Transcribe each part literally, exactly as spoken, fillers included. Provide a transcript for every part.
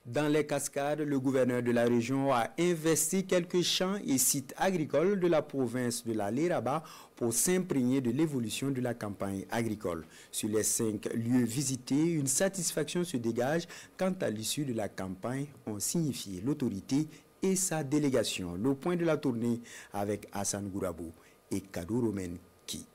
Dans les Cascades, le gouverneur de la région a investi quelques champs et sites agricoles de la province de la Léraba pour s'imprégner de l'évolution de la campagne agricole. Sur les cinq lieux visités, une satisfaction se dégage quant à l'issue de la campagne, ont signifié l'autorité et sa délégation. Le point de la tournée avec Hassan Gourabou et Kadou Romen Ki.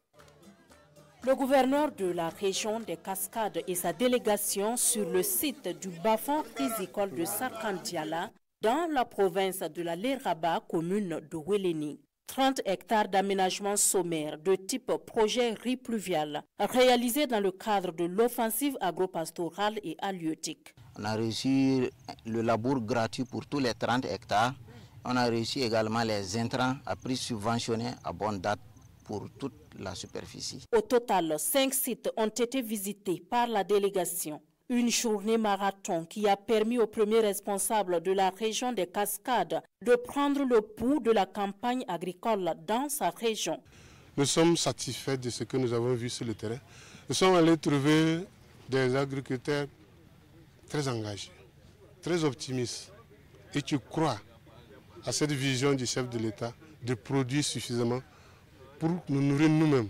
Le gouverneur de la région des Cascades et sa délégation sur le site du bas-fond piscicole de Sarkandiala dans la province de la Léraba, commune de Wéléni. trente hectares d'aménagement sommaire de type projet riz pluvial réalisé dans le cadre de l'offensive agropastorale et halieutique. On a reçu le labour gratuit pour tous les trente hectares. On a reçu également les intrants à prix subventionné à bonne date pour toute la superficie. Au total, cinq sites ont été visités par la délégation. Une journée marathon qui a permis au premier responsable de la région des Cascades de prendre le pouls de la campagne agricole dans sa région. Nous sommes satisfaits de ce que nous avons vu sur le terrain. Nous sommes allés trouver des agriculteurs très engagés, très optimistes et qui croient à cette vision du chef de l'État de produire suffisamment pour nous nourrir nous-mêmes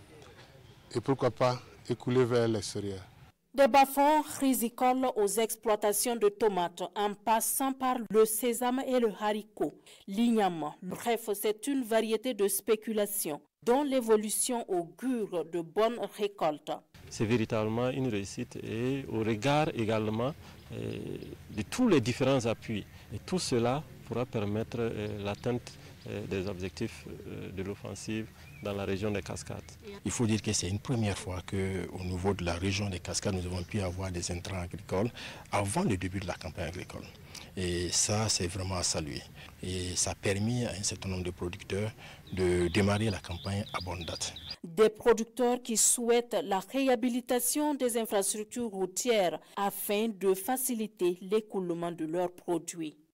et pourquoi pas écouler vers l'extérieur. Des bas-fonds rizicoles aux exploitations de tomates en passant par le sésame et le haricot, l'igname. Bref, c'est une variété de spéculation dont l'évolution augure de bonnes récoltes. C'est véritablement une réussite et au regard également euh, de tous les différents appuis. Et tout cela pourra permettre euh, l'atteinte euh, des objectifs euh, de l'offensive dans la région des Cascades. Il faut dire que c'est une première fois qu'au niveau de la région des Cascades, nous avons pu avoir des intrants agricoles avant le début de la campagne agricole. Et ça, c'est vraiment à saluer. Et ça a permis à un certain nombre de producteurs de démarrer la campagne à bonne date. Des producteurs qui souhaitent la réhabilitation des infrastructures routières afin de faciliter l'écoulement de leurs produits.